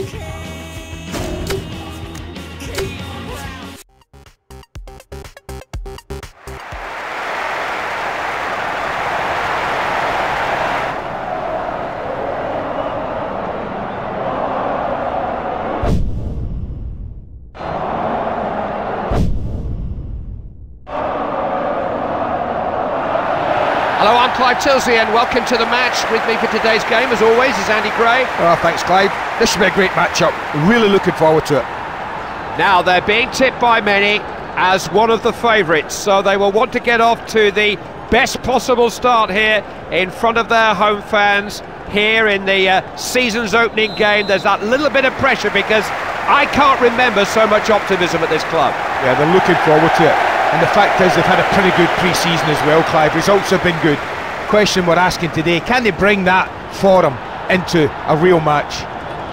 Hello, I'm Clive Tilsley and welcome to the match. With me for today's game, as always, is Andy Gray. Oh, thanks, Clive. This should be a great matchup. Really looking forward to it. Now, they're being tipped by many as one of the favourites, so they will want to get off to the best possible start here in front of their home fans here in the season's opening game. There's that little bit of pressure because I can't remember so much optimism at this club. Yeah, they're looking forward to it. And the fact is they've had a pretty good pre-season as well, Clive. Results have been good. Question we're asking today, can they bring that form into a real match?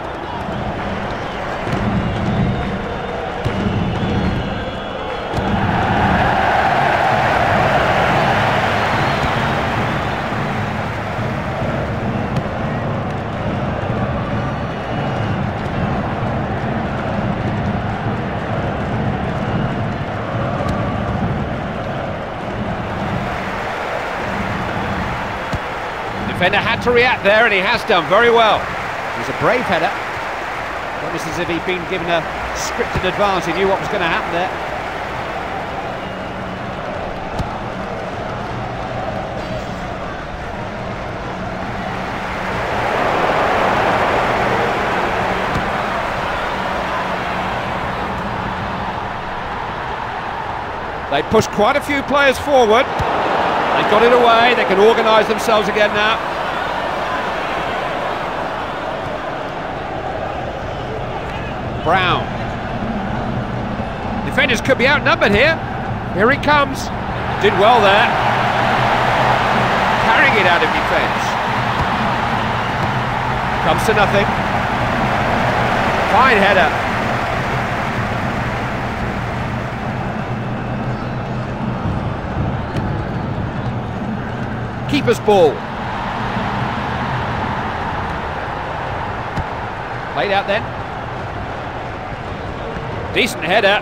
Defender had to react there, and he has done very well. It was a brave header. Almost as if he'd been given a scripted advance. He knew what was going to happen there. They pushed quite a few players forward. They got it away. They can organise themselves again now. Brown. Defenders could be outnumbered here. Here he comes. Did well there. Carrying it out of defence. Comes to nothing. Fine header. Keeper's ball. Played out then. Decent header.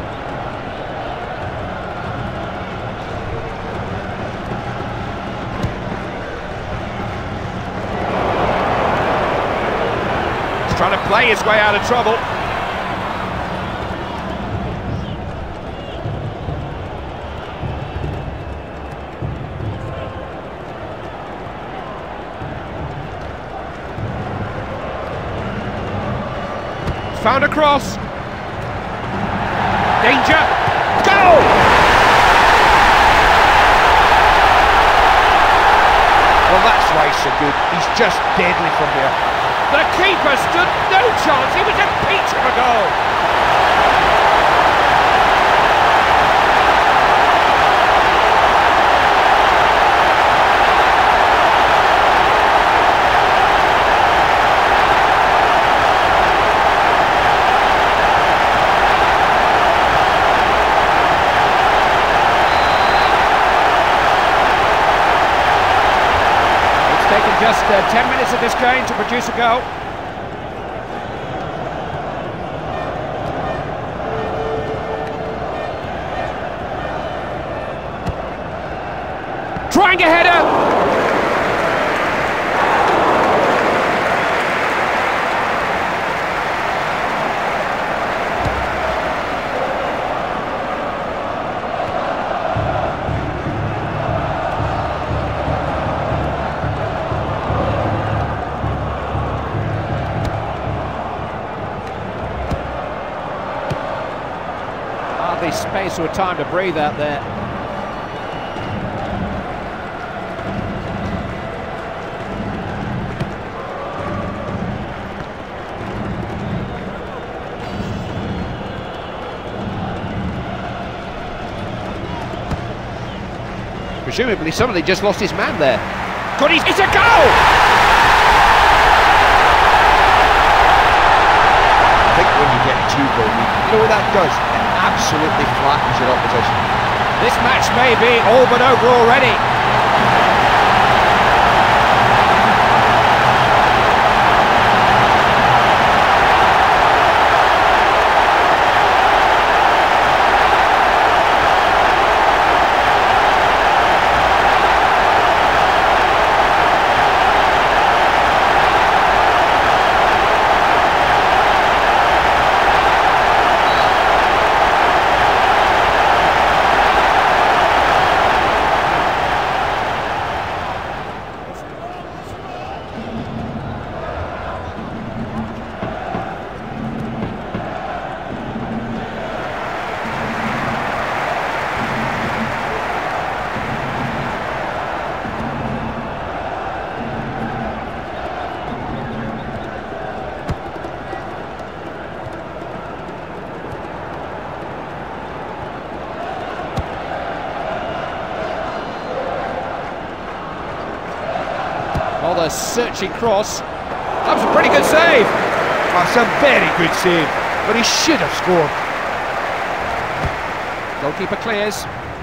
He's trying to play his way out of trouble. Found a cross. Danger. Goal! Well, that's why he's so good. He's just deadly from there. The keeper stood no chance. He was a peach of a goal. Just 10 minutes of this game to produce a goal. Trying a header. Space or time to breathe out there. Presumably somebody just lost his man there. Good, it's a goal! I think when you get two goal lead, you know what that does? Absolutely flattens your opposition. This match may be all but over already. Oh, the searching cross. That was a pretty good save. That's a very good save, but he should have scored. Goalkeeper clears.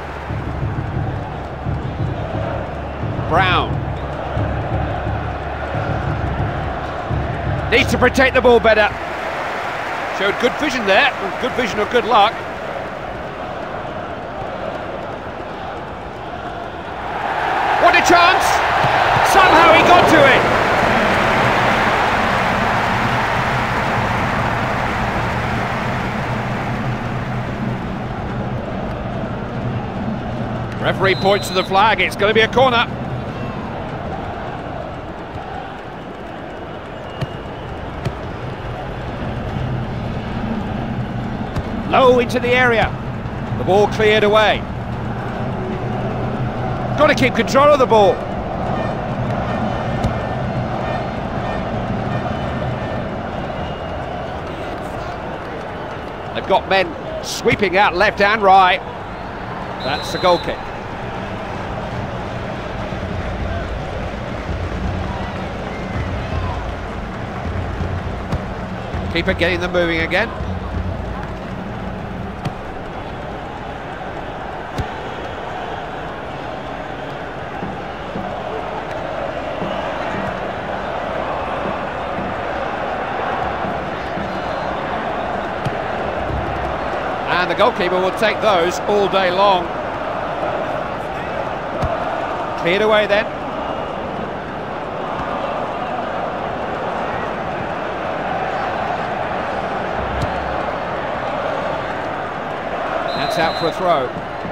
Brown. Needs to protect the ball better. Showed good vision there. Good vision or good luck. What a chance! Somehow he got to it. Referee points to the flag. It's going to be a corner. Low into the area. The ball cleared away. Got to keep control of the ball. They've got men sweeping out left and right. That's the goal kick. Keeper getting them moving again. And the goalkeeper will take those all day long. Cleared away then. That's out for a throw.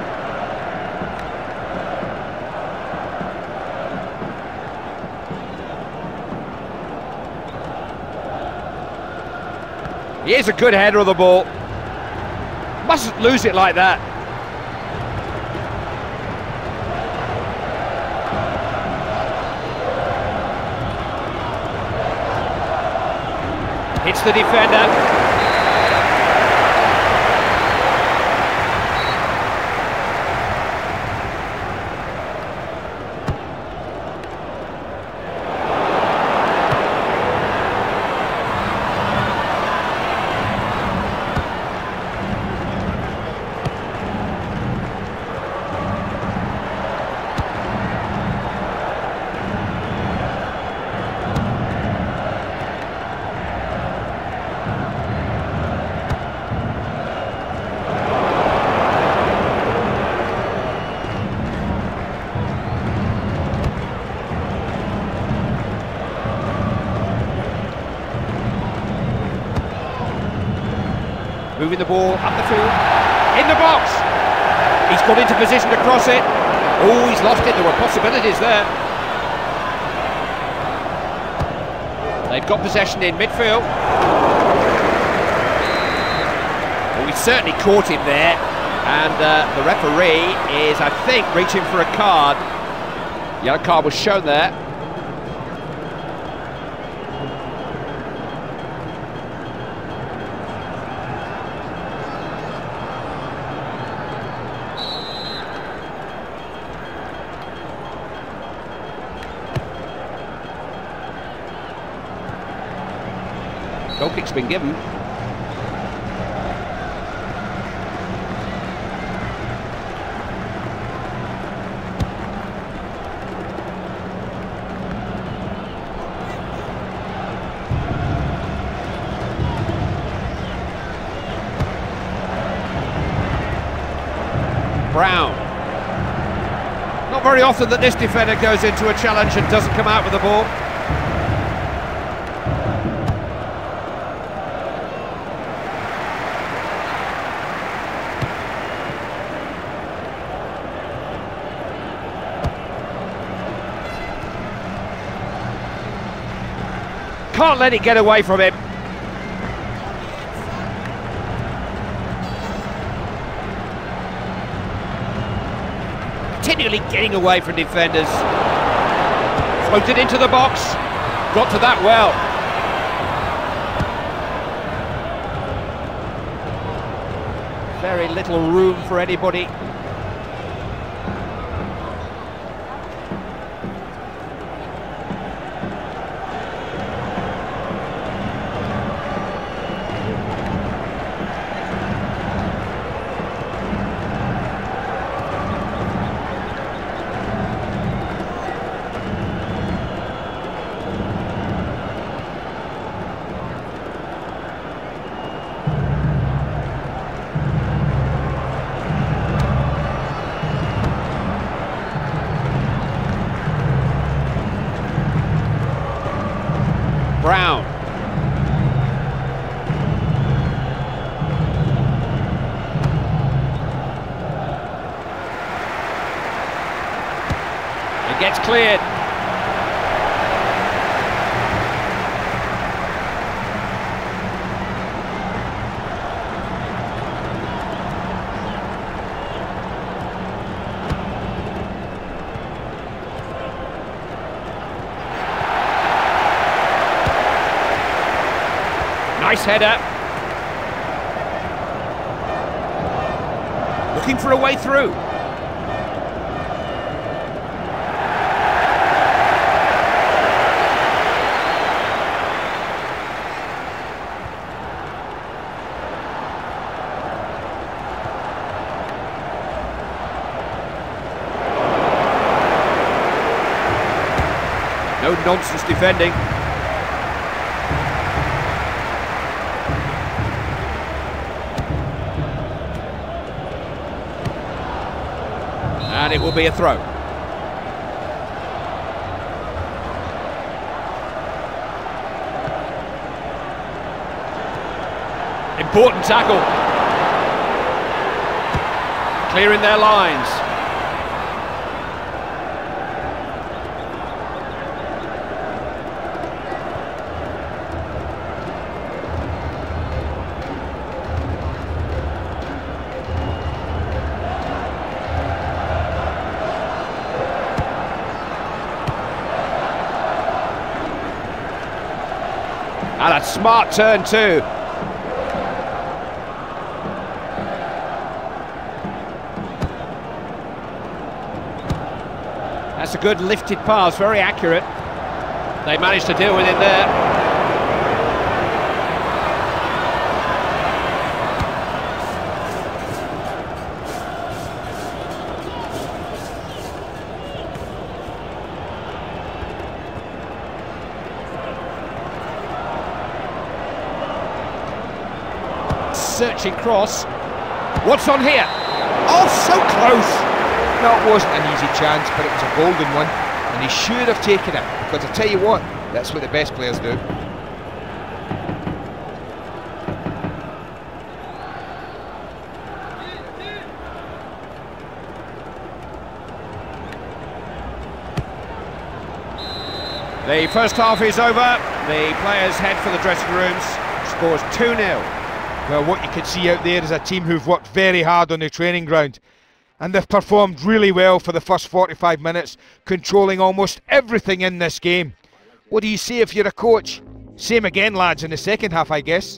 He is a good header of the ball. Mustn't lose it like that. Hits the defender. Moving the ball up the field, in the box. He's got into position to cross it. Oh, he's lost it. There were possibilities there. They've got possession in midfield. Well, he certainly caught him there, and the referee is, I think, reaching for a card. Yellow card was shown there. Goal kick's been given. Brown. Not very often that this defender goes into a challenge and doesn't come out with the ball. Can't let it get away from him. Continually getting away from defenders. Floated into the box. Got to that well. Very little room for anybody. Brown. It gets cleared. Nice header. Looking for a way through. No nonsense defending. And it will be a throw. Important tackle. Clearing their lines. And a smart turn too. That's a good lifted pass, very accurate. They managed to deal with it there. Searching cross. What's on here? Oh, so close! No, it wasn't an easy chance, but it was a golden one, and he should have taken it, because I tell you what, that's what the best players do. The first half is over. The players head for the dressing rooms. Scores 2-0. Well, what you can see out there is a team who've worked very hard on the training ground, and they've performed really well for the first 45 minutes, controlling almost everything in this game. What do you say if you're a coach? Same again, lads, in the second half, I guess.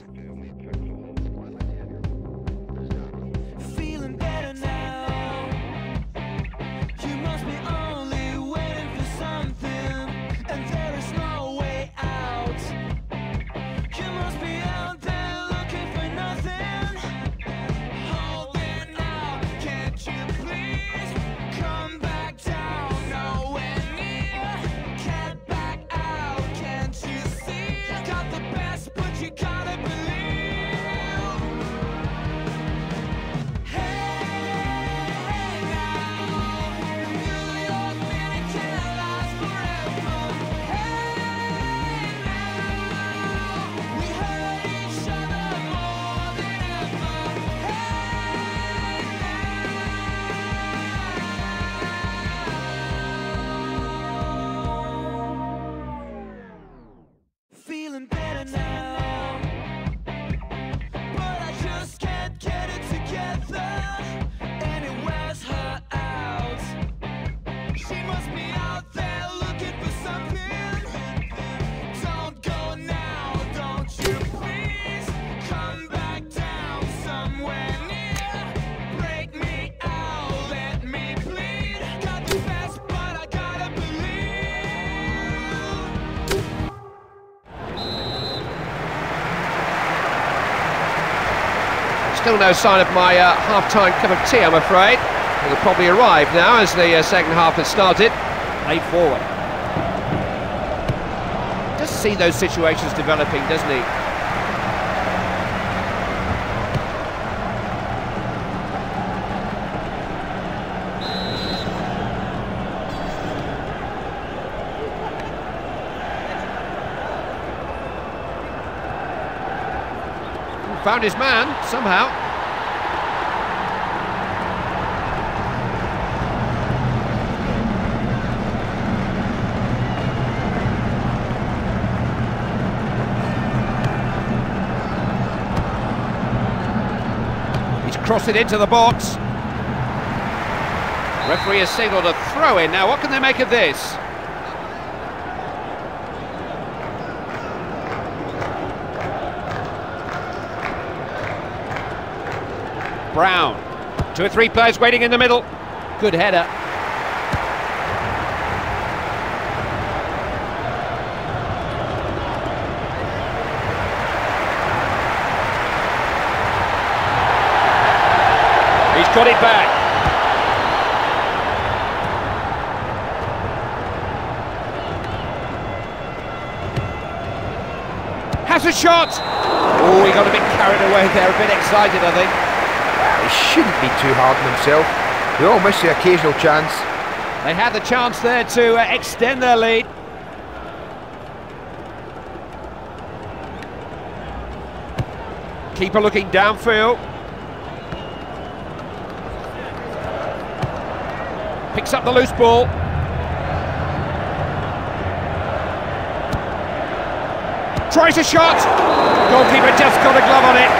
Still no sign of my half-time cup of tea, I'm afraid. It'll probably arrive now as the second half has started. Played forward. Does see those situations developing, doesn't he? Found his man, somehow. He's crossed it into the box. Referee has signalled a throw-in. Now, what can they make of this? Brown. 2 or 3 players waiting in the middle. Good header. He's got it back. Has a shot! Oh, he got a bit carried away there, a bit excited, I think. He shouldn't be too hard on himself. They all miss the occasional chance. They had the chance there to extend their lead. Keeper looking downfield. Picks up the loose ball. Tries a shot. Goalkeeper just got a glove on it.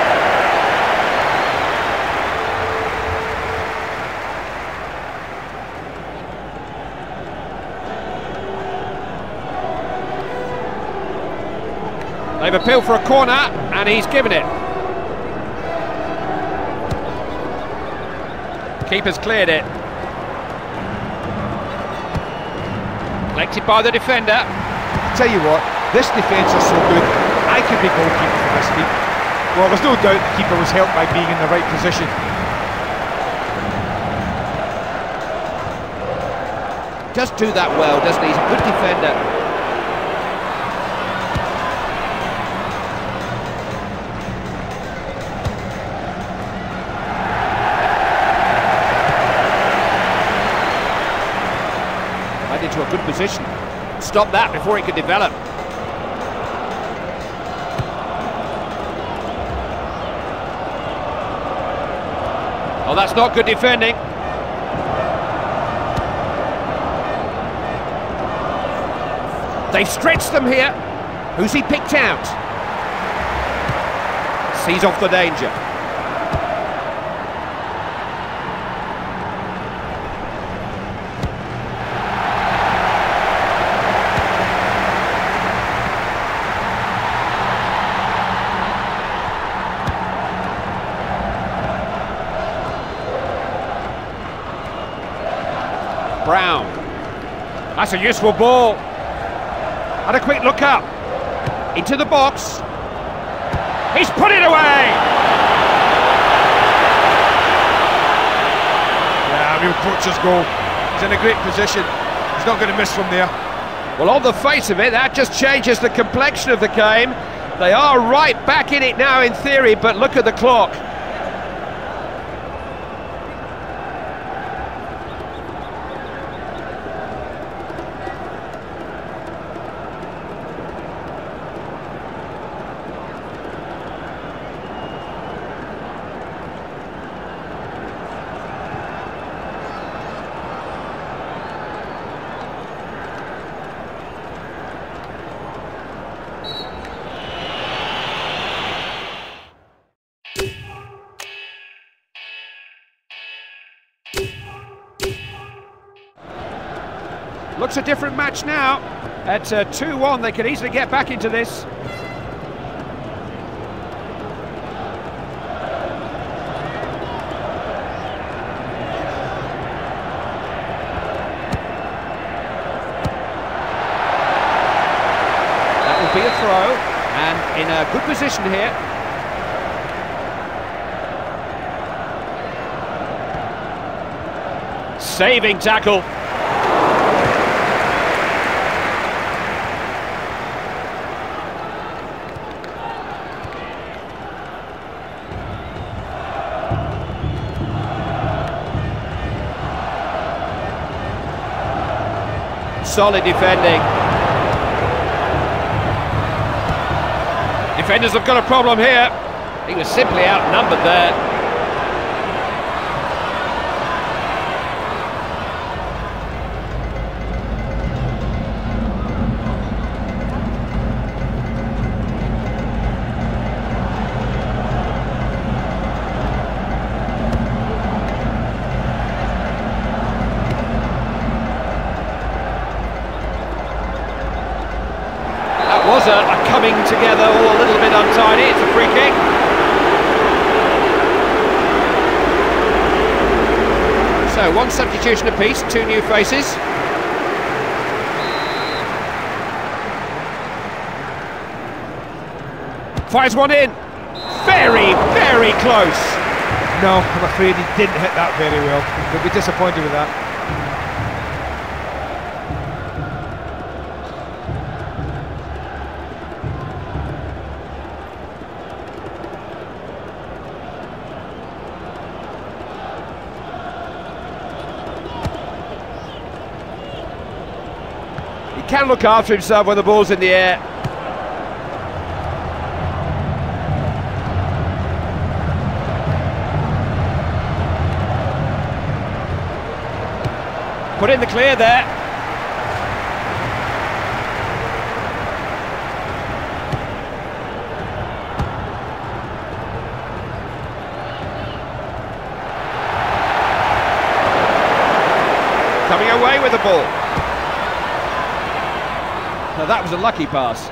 They've appealed for a corner, and he's given it. Keeper's cleared it. Collected by the defender. Tell you what, this defence is so good, I could be goalkeeper for this team. Well, there's no doubt the keeper was helped by being in the right position. Does do that well, doesn't he? He's a good defender. Right into a good position. Stop that before he could develop. Oh, that's not good defending. They've stretched them here. Who's he picked out? Sees off the danger. Brown. That's a useful ball. And a quick look up. Into the box. He's put it away! Yeah, real coach's goal. He's in a great position. He's not going to miss from there. Well, on the face of it, that just changes the complexion of the game. They are right back in it now in theory, but look at the clock. Looks a different match now. At 2-1, they could easily get back into this. That will be a throw, and in a good position here. Saving tackle. Solid defending. Defenders have got a problem here. He was simply outnumbered there. Was a coming together, all a little bit untidy. It's a free kick. So one substitution apiece, two new faces. Fires one in. Very, very close. No, I'm afraid he didn't hit that very well. He'll be disappointed with that. He can look after himself when the ball's in the air. Put in the clear there. Coming away with the ball. Now that was a lucky pass.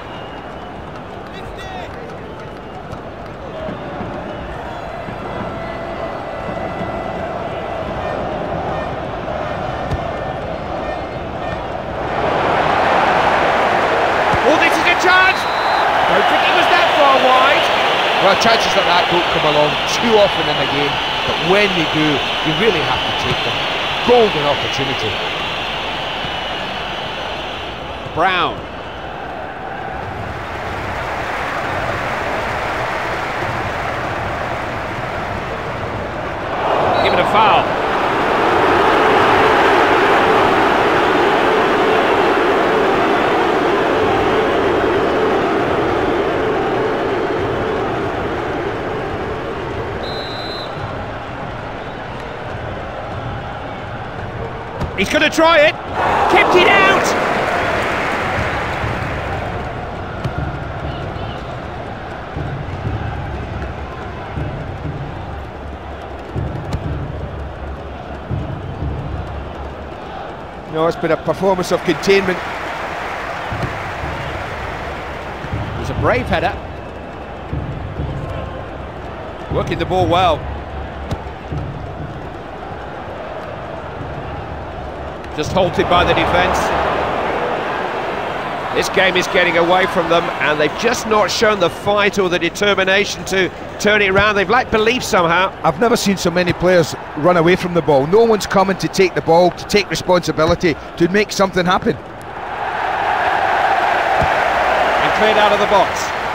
Oh, this is a chance! Don't think it was that far wide. Well, chances like that don't come along too often in a game, but when they do, you really have to take them. Golden opportunity. Brown. Give it a foul. He's going to try it. Kept it out. No, it's been a performance of containment. It was a brave header. Working the ball well. Just halted by the defence. This game is getting away from them, and they've just not shown the fight or the determination to turn it around. They've lacked belief somehow. I've never seen so many players run away from the ball. No one's coming to take the ball, to take responsibility, to make something happen. And cleared out of the box.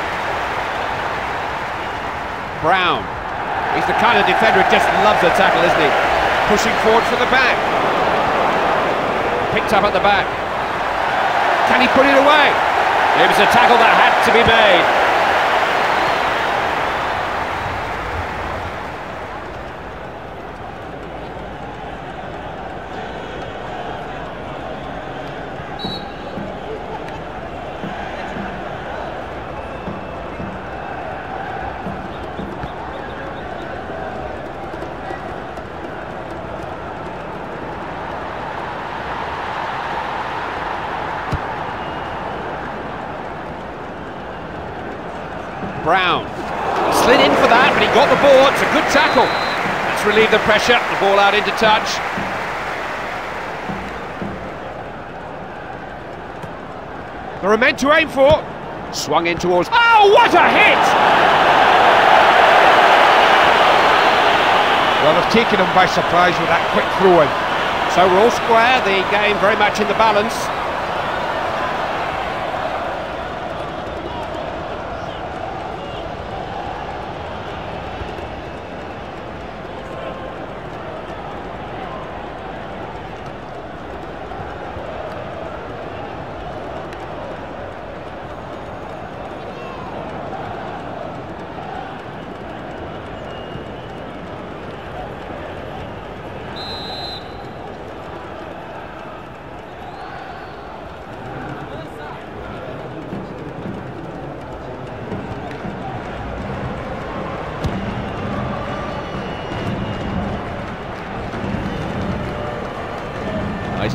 Brown. He's the kind of defender who just loves a tackle, isn't he? Pushing forward for the back. Picked up at the back. Can he put it away? It was a tackle that had to be made. Brown. He slid in for that, but he got the ball. It's a good tackle. Let's relieve the pressure. The ball out into touch. There are men to aim for. Swung in towards... Oh, what a hit! Well, they've taken him by surprise with that quick throw-in. So we're all square, the game very much in the balance.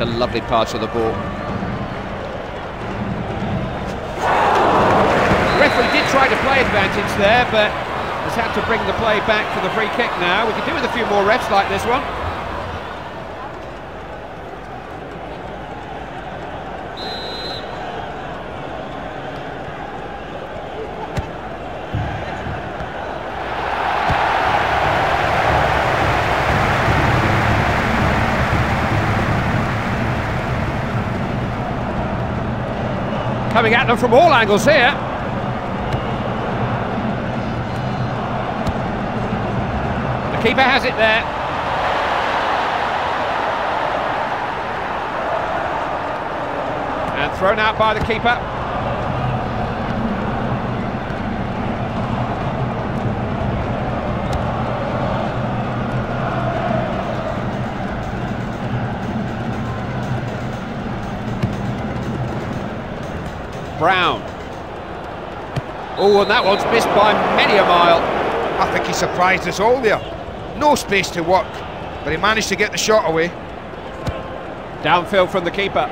a lovely pass of the ball. The referee did try to play advantage there, but has had to bring the play back for the free kick now. We could do with a few more refs like this one. Coming at them from all angles here. The keeper has it there. And thrown out by the keeper. Brown. Oh, and that one's missed by many a mile. I think he surprised us all there. No space to work, but he managed to get the shot away. Downfield from the keeper.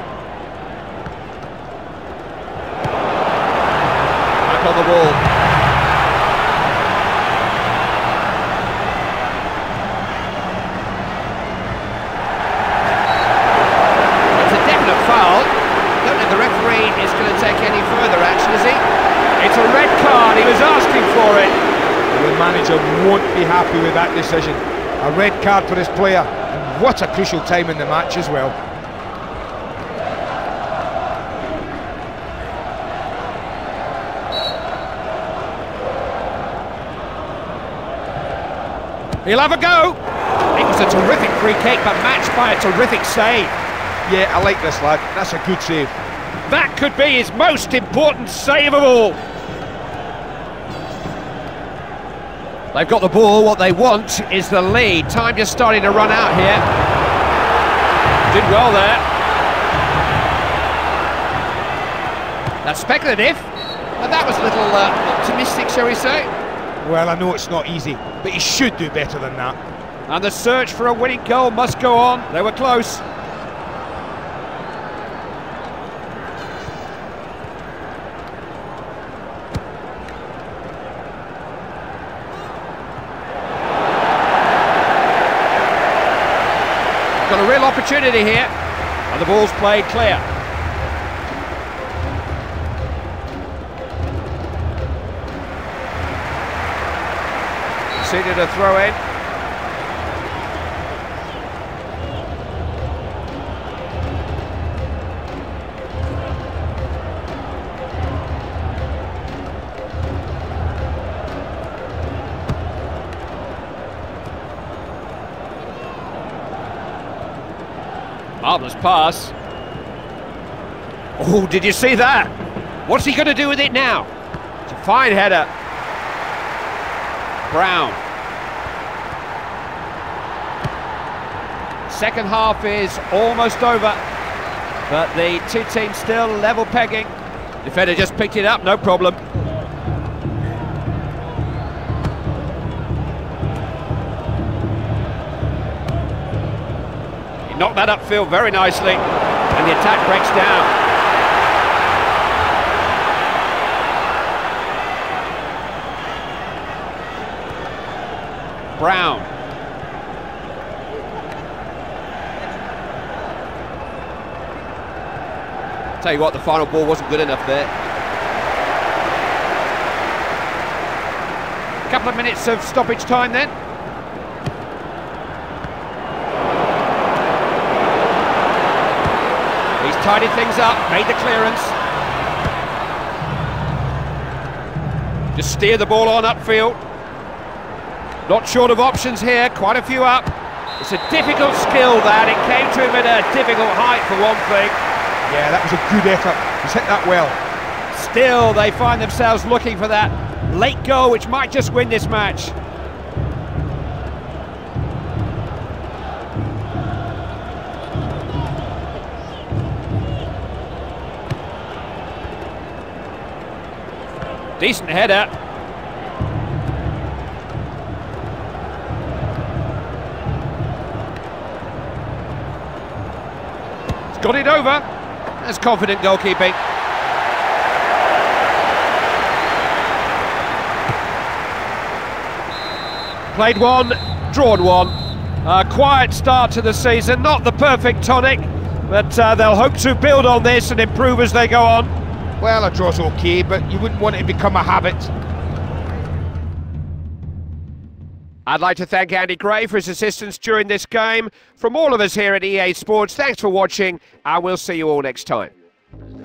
Back on the ball. It's a definite foul. Don't think the referee is going to take any further action, is he? It's a red card, he was asking for it. The manager won't be happy with that decision. A red card for his player, and what a crucial time in the match as well. He'll have a go. It was a terrific free kick, but matched by a terrific save. Yeah, I like this lad, that's a good save. That could be his most important save of all. They've got the ball, what they want is the lead. Time just starting to run out here. Did well there. That's speculative, but that was a little optimistic, shall we say. Well, I know it's not easy, but he should do better than that. And the search for a winning goal must go on. They were close. Got a real opportunity here, and the ball's played clear. Conceded a throw in. Marvellous pass. Oh, did you see that? What's he going to do with it now? It's a fine header. Brown. Second half is almost over, but the two teams still level pegging. Defender just picked it up, no problem. Knocked that upfield very nicely, and the attack breaks down. Brown. Tell you what, the final ball wasn't good enough there. A couple of minutes of stoppage time then. Tidied things up, made the clearance. Just steer the ball on upfield. Not short of options here, quite a few up. It's a difficult skill that, it came to him at a difficult height for one thing. Yeah, that was a good effort, he's hit that well. Still, they find themselves looking for that late goal which might just win this match. Decent header. got it over. That's confident goalkeeping. Played one, drawn one. A quiet start to the season, not the perfect tonic, but they'll hope to build on this and improve as they go on. Well, a draw's okay, but you wouldn't want it to become a habit. I'd like to thank Andy Gray for his assistance during this game. From all of us here at EA Sports, thanks for watching, and we'll see you all next time.